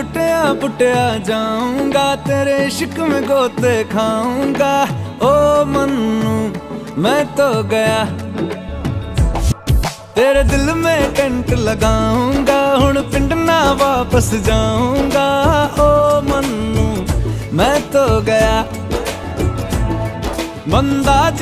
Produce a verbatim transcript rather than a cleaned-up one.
लुटिया पुटिया जाऊंगा, तेरे इश्क में गोते खाऊंगा। ओ मन्नू मैं तो गया, तेरे दिल में टेंट लगाऊंगा, हुण पिंड ना वापस जाऊंगा। ओ मन्नू मैं तो गया, बंदा